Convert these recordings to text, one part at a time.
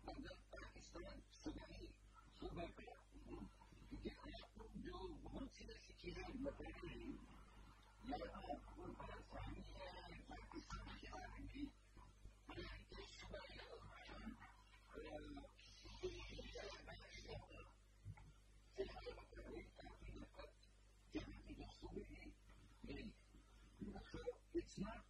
اگر پاکستان صوبہ پہ کیونکہ آپ کو جو بہت سی ایسی چیزیں بتا رہے ہیں یا آپ کو پاکستانی ہے پاکستان کے بارے میں صوبہ it's not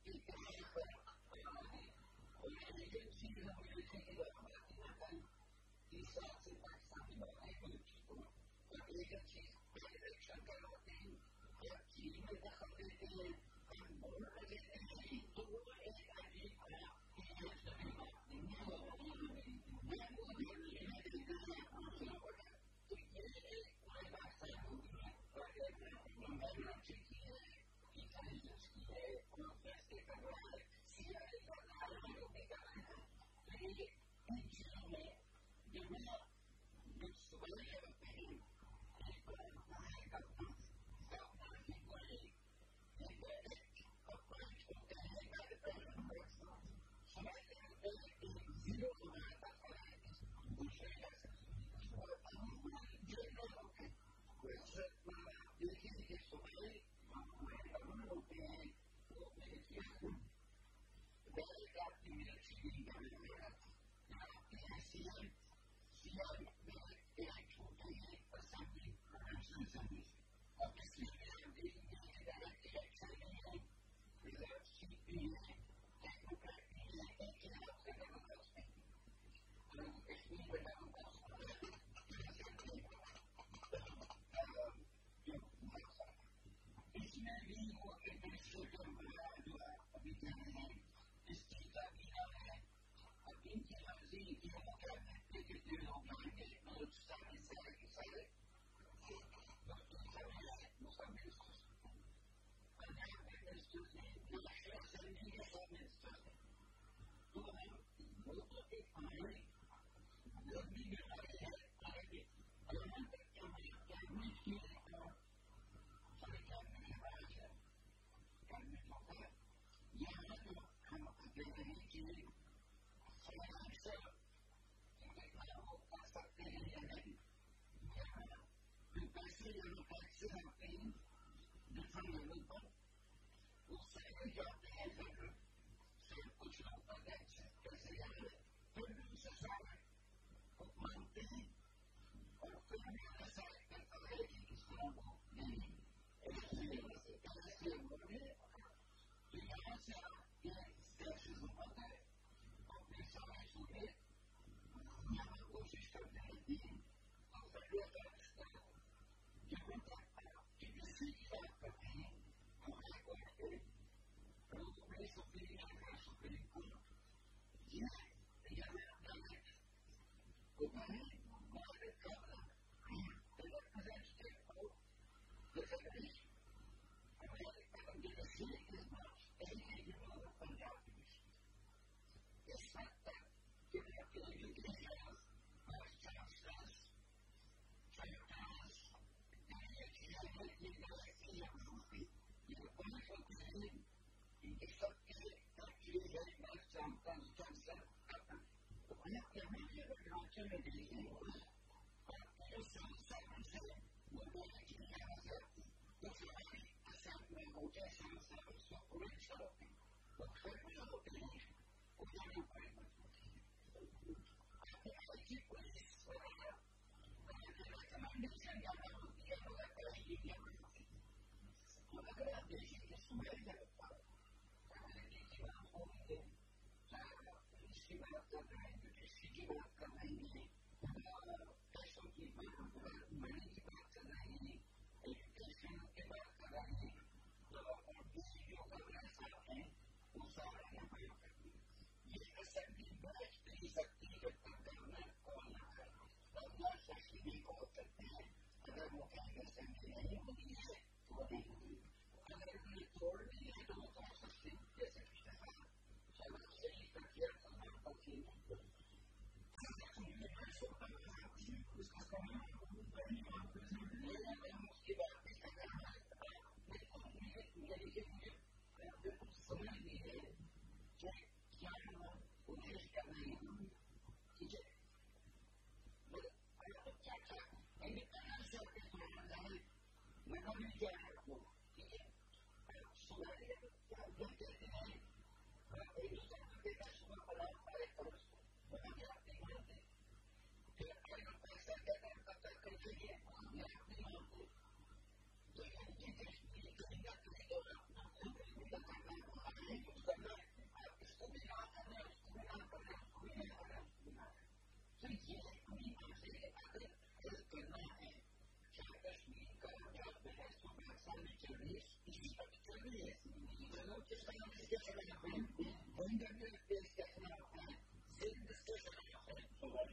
میں نے بھی کیا ہے وہ ٹھیک ہے سنائی کیا کہتے ہیں ہندوستان میں بیٹا صبح پڑھا پائے فرض کو بنا کے آپ نہیں مانتے پھر اگر پیسہ کہتے ہیں قتل کر کے لیے آپ نہیں مانتے تو ان کی کشمیری کہیں نہ کہیں تو اپنا خود ملا کرنا وہاں ہے یوز کرنا آپ اس کو بھی نہ کرنا اس کو بھی نہ کرنا اس کو بھی نہ کرنا اس کو بھی نہ کرنا تو یہ اپنی بات سے اگر ہیلپ کرنا ہے کیا کشمیر کا جو بحث تو بہت سامنے چل رہی ہے اسی پر چل رہی ہے چلو کس طرح اس کے خلاف ہیں WWF پیش کے خلاف ہیں زندس کے خلاف ہیں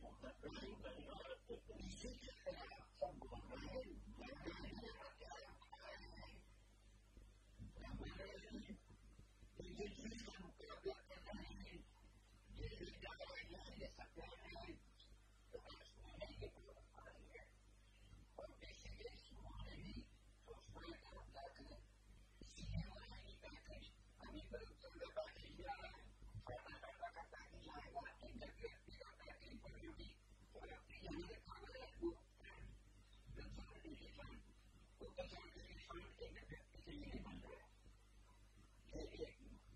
اسی کے خلاف سب بول رہے ہیں ایجنسیز کا مقابلہ کر رہے ہیں یہ ادارہ یہ سپلائر ہے تو میں یہ بات آ رہی ہے اور بیسیکلی انہوں نے بھی سوچنا کر جا کر اسی لیے ہمارا یہ پیکج ابھی پر زیادہ پیکج جا رہا ہے فائدہ کا پیکج آئے گا انٹرگریٹ کا پیکج بڑھے گی اور اپنی یہاں رکھا ہوا ہے وہ کنسلٹیشن وہ کنسلٹیشن انٹرگریٹ کے لیے بن رہا ہے ایک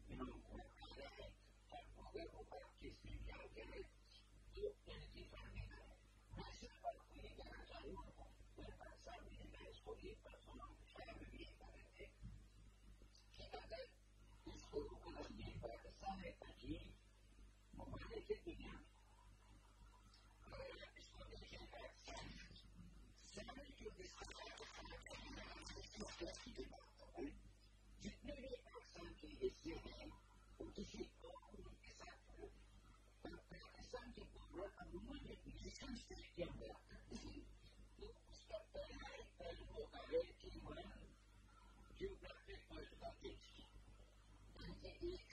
اگر اوپر کس میں کیا کرے تو انرجی فنڈنگ کرے میں صرف آپ کو یہ کہنا چاہوں گا میرے پاس سامنے میں اس کو ایک پرسن شاید میں بھی یہ کر رہے تھے کہ اگر اس کو اگر یہ پاکستان ہے عجیب ممالک کے دنیا میں اگر آپ اس کو دیکھیں گا سیون جو جتنے بھی پاکستان کے حصے ہیں وہ کسی اور ملک کے ساتھ جڑے اور پاکستان کی گورنمنٹ عموماً ایک نیشن اسٹیٹ کے اندر کرتی ہے تو اس کا پہلا ایک پہلو ہوتا ہے کہ ون جیوگرافک پولیٹیکل ہسٹری یعنی کہ ایک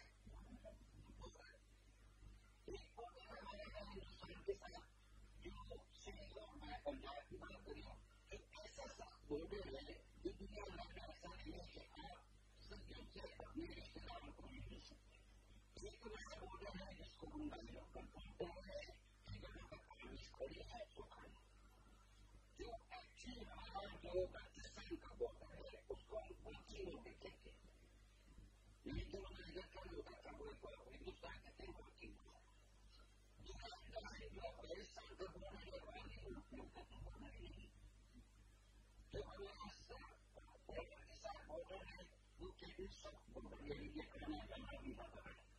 بارڈر ہمارا ہے ہندوستان کے ساتھ جو سندھ اور میں پنجاب کی بات کر رہا ہوں ایک ایسا سخت بارڈر ہے کہ دنیا بھر میں ایسا نہیں ہے کہ آپ سبوں سے اپنے رشتے داروں کو نہیں مل سکتے ایک ایسا بارڈر ہے جس کو ہم بھائی لوگ کنٹرول کر رہے ہیں کہ جب تک آرمیز کھڑی ہے تو کھڑی جو ایکچولی ہمارا جو بلتستان کا بارڈر ہے اس کو ہم پانچی بارڈر کہتے ہیں لیکن جو نگر کا ہوتا تھا وہ ہندوستان کہتے ہیں پانچی بارڈر جو افغانستان کا بارڈر ہے والی ملک میں کا بارڈر نہیں جو ہمارا بارڈر کے ساتھ بارڈر ہے وہ کہتے ہیں سب بارڈر یعنی کہ کھانا جانا بھی بارڈر ہے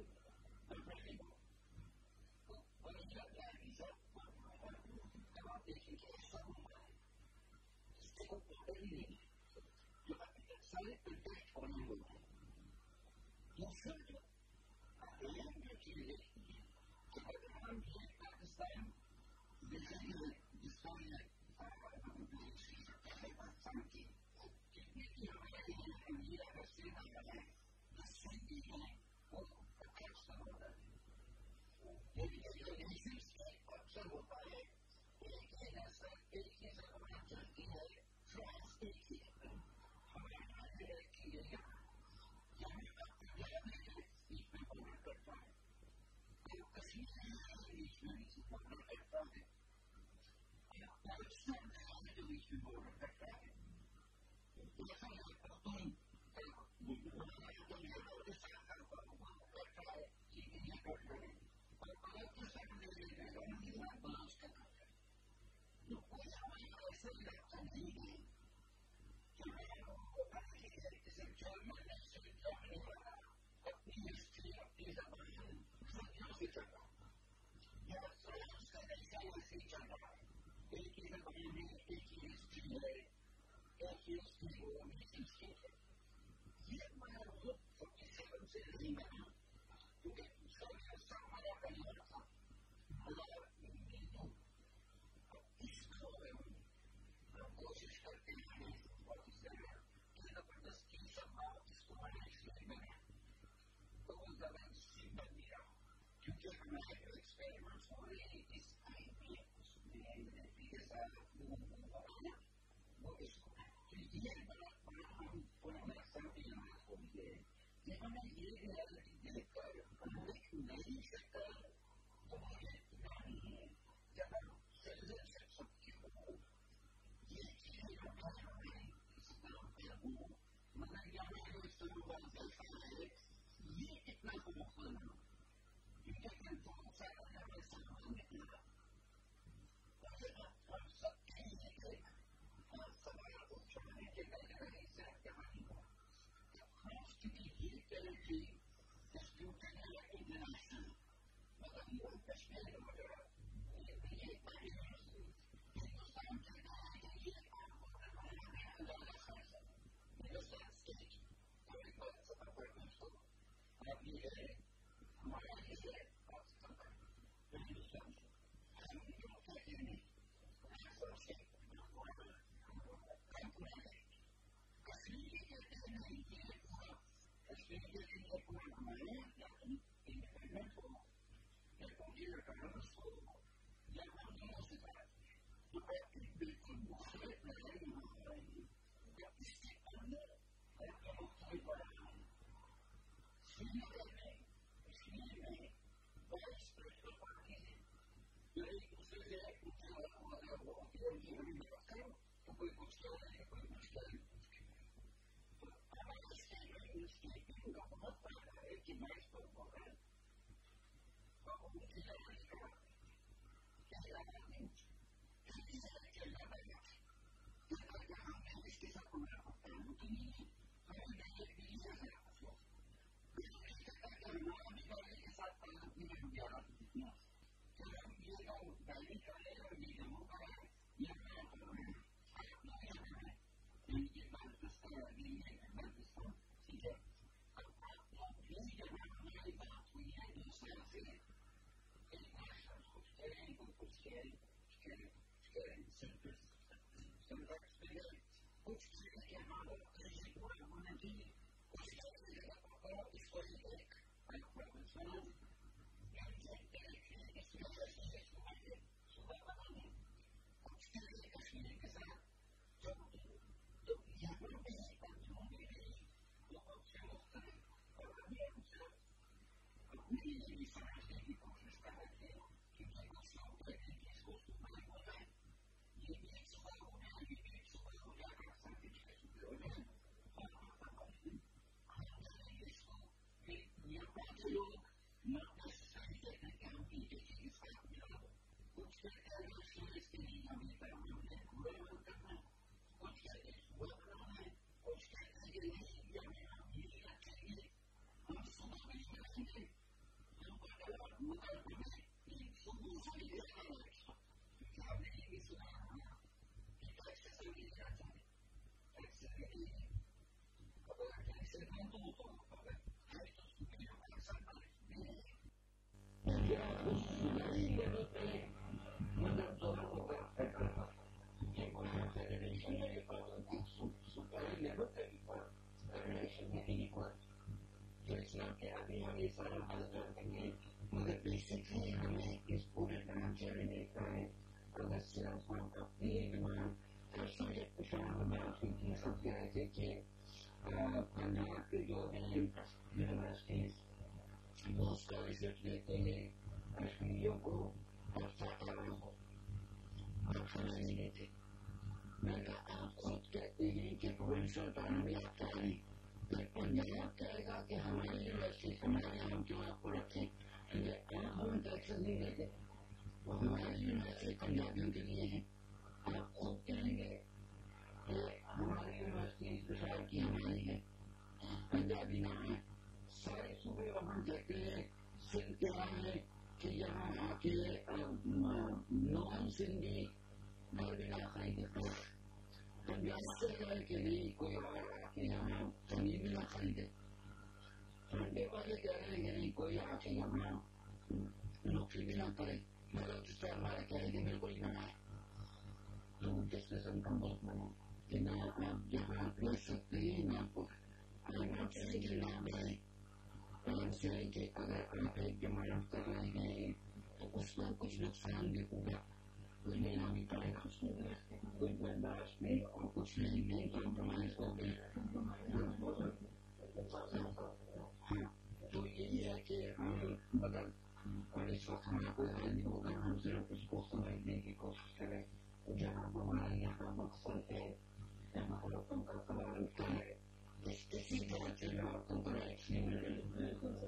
جب آپ دیکھیں کہ ایسا ہوا ہے اس سے کوئی بارڈر ہی نہیں ہے جو ابھی تک سارے کنٹیکٹ ہونے ہوئے ہیں دوسرا جو اہم جو چیز دیکھتی ہے کہ اگر ہم یہ پاکستان جس کا پاکستان کی کتنے کی ہمارے لیے امیر اگر سے نہ ہے جس سے بھی ہے وہ اکثر ہوتا ہے لیکن جو نیشن اسٹیٹ اکثر ہوتا ہے ایک ہی نسل ایک ہی زبان چلتی ہے فرانس ایک ہی ہمارا ایک ہی ہے یہاں آپ کو یاد ہے بیچ میں بارڈر کرتا ہے تو کشمیر بیچ میں بارڈر کرتا ہے پاکستان جو بیچ میں بارڈر کرتا ہے جیسا پختون پاکستان کا کرتا ہے ٹھیک ہے یہ کرتا ہے اور پاکستان بلاس کا کرتا ہے تو کوئی ہمارا ایسا علاقہ نہیں ہے کہ جیسے جرمن نیشنل جرمنی والا اپنی ہسٹری اپنی زبان صدیوں سے چل رہا یا فرانس کا نیشنل ایسے ہی چل رہا ہے ایک ہی زبان ہے ایک ہی ہسٹری ہے ایک ہی اس کی وہ نیشن اسٹیٹ ہے یہ ہمارا ملک 47 سے نہیں بنا کیونکہ سب ہمارا پریوار تھا ہمارا اس کو ہم کوشش کرتے ہیں کہ زبردستی سب اس کو ہمارے اسلام بنا تو وہ زبردستی بن نہیں رہا کیونکہ ہمارے جو ایکسپیریمنٹس ہو رہے ہیں اس ٹائم میں اس میں کے ساتھ وہ اس کو یہ بڑا ہم پرانا سامنے کو ملے کہ ہمیں یہ ریالٹی دیکھ کر ہم ایک نئی شکل تمہارے پرانی ہے جب ہم سٹیزنشپ سب کی ہو یہ چیزیں ہمیں تو ایسا ہے یہ اتنا تو مختلف ہو کیونکہ کنٹرول سارا ہمیں سامان نکلا اور سب کے لیے ایک سوال اٹھانے کے لئے سے کہانی ہو خاص کیونکہ یہ ٹیریٹری ڈسپیوٹڈ ہے انٹرنیشنل مگر یہ کشمیر وغیرہ یہ بڑی ہندوستان کے کہا ہے کہ یہ ہندوستان اسٹیٹ اور ایک بات سب اپارٹمنٹ کو آپ یہ ہے ہمارا یہ ہے ہندوستان سے ہم کیوں کہتے ہیں کشمیری کہتے ہیں نہیں یہ پورا کشمیر کے لیے پورا ہمارے انڈیپینڈنٹ ہو یا کوئی ریٹرنس ہو یا ہم سے بات بالکل مختلف لڑائی ہو رہی ہے یا اس کے اندر اور مختلف بڑھانا سری نگر میں کشمیر میں بہت اسپرچل پارٹی ہے جو ایک دوسرے سے بات کرو تو کوئی کچھ کہہ رہے ہیں کوئی کچھ کہہ رہے تو ہمارے اسٹیٹمنٹ کا بہت فائدہ ہے کہ میں اس پر بول رہا ہوں اور ان کی لڑائی کا کیا نہیں ہم نے اس کے ساتھ کوئی تعلق نہیں ہے ہمیں ہمارا بھی ڈائری کے ساتھ تعلق نہیں ہے گیارہ کہ ہم یہ ڈائری کر رہے ہیں اور یہ جموں کا ہے یہ میں کر رہے ہیں آپ لوگ کر رہے ہیں یہ بالتستان یہ بالتستان ٹھیک ہے اب آپ لوگ بھی جب ہماری بات ہوئی ہے دوسرے سے ایک نیشنل کچھ کریں کچھ کریں کچھ چیزیں کے ہمارے یہ پورا ہونا چاہیے کچھ چیزیں اس کو ایک پروفیشنل اس میں صبح بنانے کچھ چیزیں کشمیر کے ساتھ تو یہاں پہ جو بھی بہت سے مختلف اور ابھی ہم سب اپنے لیے بھی سمجھنے کی کوشش کر رہے ہیں کیونکہ کچھ لوگ کہتے ہیں کہ اس کو صبح ہو جائے یہ بھی ایک صبح ہو جائے یہ بھی ایک صبح ہو جائے اگر سب کے چھ صبح ہو جائے ہم کریں گے اس کو یہ پانچ لوگ صحیح کہتے ہیں کہ ہم بھی ایک چیز کا ملا کچھ کہتے ہیں اس کے لیے ہمیں کرنا ہے پورا وقت کرنا کچھ کہتے ہیں صبح بنانا ہے کچھ کہتے ہیں کہ نہیں ہم یہ رکھیں گے ہم صبح بھی نہیں رکھیں گے ہم کو اگر مقابلے میں صبح سے بھی رکھنا ہے کیونکہ ہم نے یہ بھی سنا ہوگا کہ ٹیکس سے بھی رکھنا ہے ٹیکس سے بھی اگر ٹیکس سے نہیں تو اگر ہے تو صبح ہمارے ساتھ نہیں ہے کیا اس صبحی لیول پہ مدد دور ہوگا یہ کوئی فیڈریشن ہے صبحی لیول پہ بھی فیڈریشن میں نہیں ہوا جو اسلام کے ابھی ہم یہ سارا بات کریں گے مگر بیسکلی ہمیں اس پورے ڈھانچے میں دیکھ رہے ہیں اگر صرف ہم اپنی سارے پشاور بات ہوئی تھی سب کہہ رہے تھے کہ پنجاب کے جو ہیں یونیورسٹیز وہ اسکالرشپ دیتے ہیں کشمیریوں کو اور ساتھیوں کو اور ہمیں نہیں دیتے میں کہا آپ خود کہتے ہیں کہ پروونشل اٹانومی آپ کہہ رہے ہیں پنجاب کہے گا کہ ہماری یونیورسٹی ہمارے یہاں کیوں آپ کو رکھیں آپ ہمیں ٹیکسز نہیں دیتے وہ ہماری یونیورسٹی پنجابیوں کے لیے ہے آپ خود کہیں گے کہ ہماری یونیورسٹی بشار کی ہماری ہے پنجابی نام ہے سارے صوبے وہاں کہتے ہیں سندھ کے ہے کہ یہاں آ کے نان سندھی بنا کھائیں گے پنجاب سے کہے کہ نہیں کوئی اور آ کے یہاں پنیر بھی نہ کھائیں گے ٹھنڈے والے کہہ رہے ہیں کہ نہیں کوئی آ کے یہاں نوکری بھی نہ کرے بلوچستان والے کہہ رہے کہ بالکل نہ آئے تو جس قسم کا ملک بنا کہ نہ آپ جہاں رہ سکتے ہیں نہ سے کہ اگر آپ ایک جماعت کر رہے ہیں تو اس کا کچھ نقصان بھی ہوگا کوئی لینا بھی پڑے گا اس میں کوئی برداشت نہیں اور کچھ نہیں کمپرومائز ہو گئے ہاں تو یہی ہے کہ ہم مگر اور اس وقت ہمیں کوئی حل نہیں ہوگا ہم صرف اس کو سمجھنے کی کوشش کریں جہاں ہمارے یہاں مقصد ہے جہاں رقم کا سوال اٹھا ہے اسی ڈھانچے میں آپ کو برائٹ نہیں ملے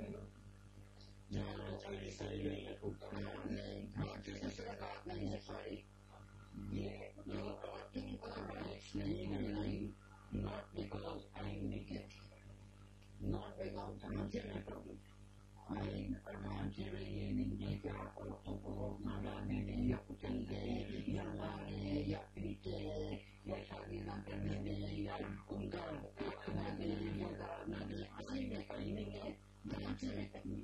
جہاں چاہیے صحیح نہیں ہے ڈھانچے سے سرکار نہیں ہے ساری یہ جو خواتین کو رائٹس نہیں مل رہی not because I make it not because ڈھانچے میں کروں آئین اور ڈھانچے میں یہ نہیں ہے کہ آپ عورتوں کو مانگانے میں یا کچل دے یا مارے یا پیٹے یا شادی نہ کرنے میں یا ان کا حق نہ دے یا دار نہ دے آئین میں کہیں نہیں ہے ڈھانچے میں کہیں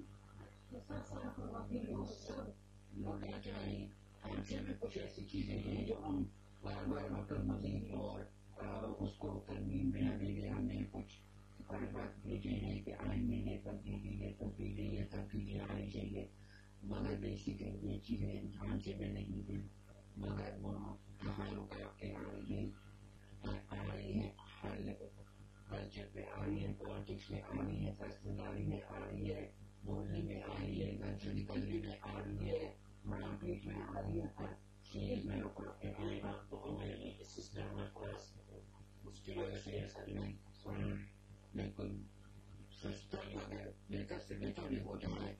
وہ سب لوٹنا چاہیے ڈھانچے میں کچھ ایسی چیزیں ہیں جو ہم بار بار مطلب مزید اور اس کو ترمیم میں ابھی بھی ہم نے کچھ بات بھیجے ہیں کہ آئین میں یہ تبدیلی آنی چاہیے مگر بیسک یہ چیزیں ڈھانچے میں نہیں ہیں مگر وہ تعلقات کے آ رہی ہیں ہر کلچر میں آ رہی ہے پالیٹکس میں آ رہی ہے فیصلہ داری میں آ رہی ہے بولنے میں آ رہی ہے گھر سے نکلنے میں آ رہی ہے مار پیٹ میں آ رہی ہے ہر چیز میں رکاوٹیں آئے گا تو ہمیں اس سسٹم میں اس کی وجہ سے ایسا نہیں بالکل سسٹم اگر بہتر سے بہتر بھی ہو جائے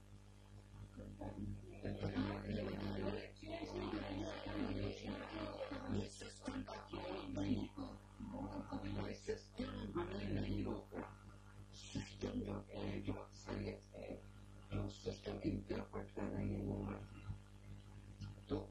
یہ سسٹم کا خیال نہیں ہے سسٹم ہمیں نہیں روکا سسٹم جو ہے جو اکثریت ہے جو سسٹم انٹرپریٹ کر رہی ہے وہ تو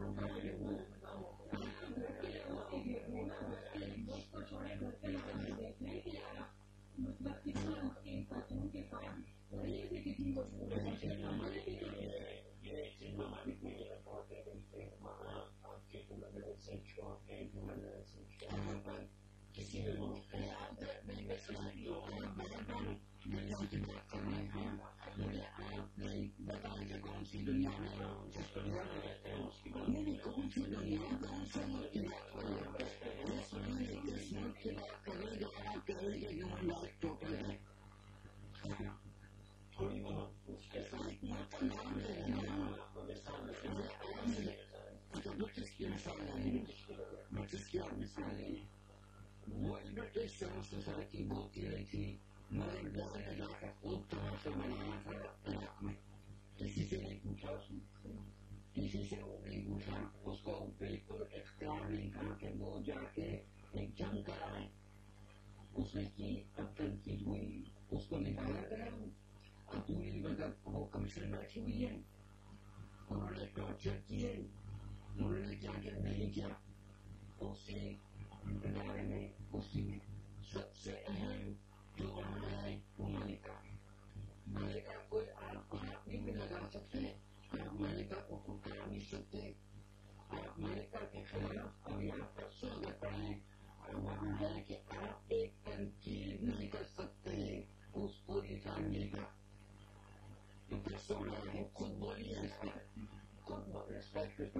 کسی بھی مجھے آپ نے بتایا کہ کون سی دنیا میں جس دنیا میں رہتے ہیں اس کی میری کون سی دنیا کون سے ملک کی بات کریں جس ملک کی بات کریں جو آپ کہیں کہ ہیومن رائٹ ٹوٹل ہے تھوڑی بہت اس کے ساتھ نام لے لینا برٹش کی مثال نہیں برٹش کی اور مثال نہیں وہ برٹش سول سوسائٹی بولتی رہی تھی مگر جیسے کہ جا کر خوب طرح سے بنانا تھا عراق میں کسی سے نہیں پوچھا اس نے کسی سے وہ نہیں پوچھا اس کو بالکل اختیار نہیں تھا کہ وہ جا کے ایک جنگ کرائے اس نے کی اب تنقید ہوئی اس کو نکالا گیا اب پوری مطلب وہ کمیشن بیٹھی ہوئی ہے انہوں نے ٹارچر کیے انہوں نے کیا کیا نہیں کیا اسی ادارے میں اسی میں سب سے اہم جو وہاں ہے وہ ملکہ کوئی آپ ہاتھ نہیں بھی لگا سکتے آپ ملکہ کو پکار نہیں سکتے آپ ملکہ کے خلاف ابھی آپ کا سوگت پڑھیں اور وہاں ہے کہ آپ ایک تنقید نہیں کر سکتے اس پوری فیملی کا کیونکہ سونا ہے خود بولیے اس پر خود ریسپیکٹ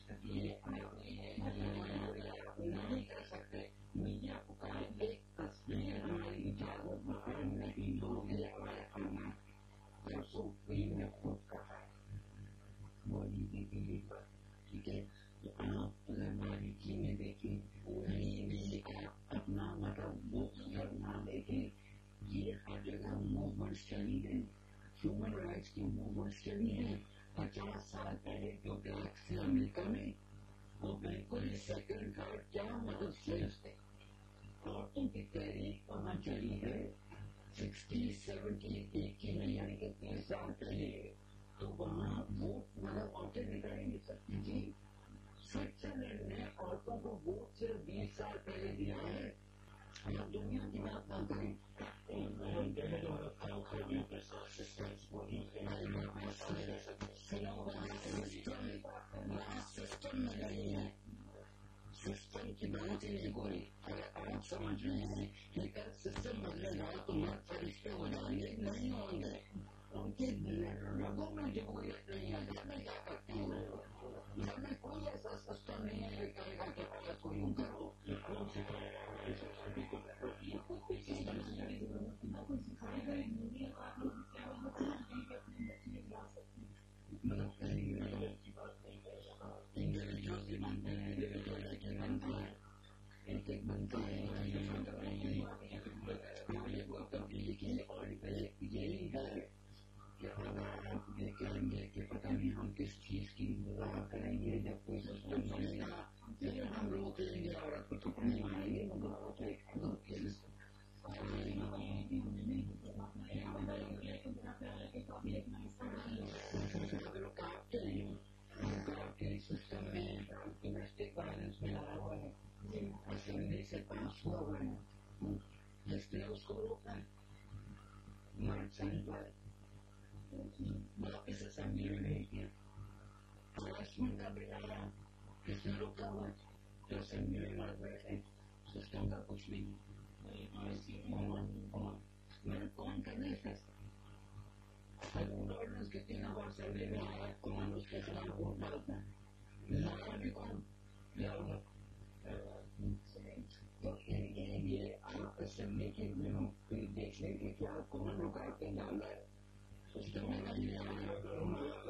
نہیں کر سکتے میڈیا پکار ایک تصویر ہماری اجازت باہر نہیں ہوگی ہمارے خاندان پرسوں فلم نے خود کہا مولی کی بیوی پر ٹھیک ہے تو آپ اگر باریکی میں دیکھیں کہیں بھی آپ اپنا مطلب وہ نہ دیکھیں یہ ہر جگہ موومنٹس چلی ہے ہیومن رائٹس کی موومنٹس چلی ہے 50 سال پہلے جو گلیکسی امریکہ میں وہ بالکل ہی سیکنڈ تھرڈ کیا مطلب سلیوز تھے عورتوں کی تحریک وہاں چلی ہے 60 70 80 میں یعنی کہ 30 سال پہلے تو وہاں ووٹ مطلب عورتیں نکل نہیں سکتی تھی سوئٹزرلینڈ نے عورتوں کو ووٹ صرف 20 سال پہلے دیا ہے ہم دنیا کی بات نہ کریں سسٹم میں نہیں ہے سسٹم کی بات ہی نہیں کوئی اگر آپ سمجھ رہے ہیں کہ اگر سسٹم بدلے گا تو مرد فرشتے ہو جائیں گے نہیں ہوں گے ان کے رگوں میں جمہوریت نہیں ہے گھر میں کیا کرتے ہیں گھر میں کوئی ایسا سسٹم نہیں ہے کہ کہے گا کہ عورت کو یوں کرو ایک ایک بنتا ہے یہ وہ تبدیلی کی اور یہی ہے کہ اگر آپ دیکھیں گے کہ پتہ نہیں ہم کس چیز کی مداحت کریں گے جب کوئی سسٹم بنے گا پھر ہم روک لیں گے اور آپ کو ٹکڑے نہیں ماریں گے مگر وہ تو ایک خود کے سسٹم میں ڈومیسٹک وائلنس میں لگا ہوا ہے اسمبلی سے پاس ہوا ہوا ہے جس نے اس کو روکا ہے واپس اسمبلی میں بھیج دیا پارلیمنٹ کا بل آیا کس نے روکا ہوا جو اسمبلی میں مر بیٹھے سسٹم کا کچھ نہیں کون کرنے آرڈنس کے 3 بار سروے میں آیا کون اس کے خلاف ووٹ ڈالتا ہے بھی کون کیا ہوگا تو یہ آپ اسمبلی کے دیکھ لیں گے کہ آپ کون رکاوٹیں ڈال رہا ہے سسٹم میں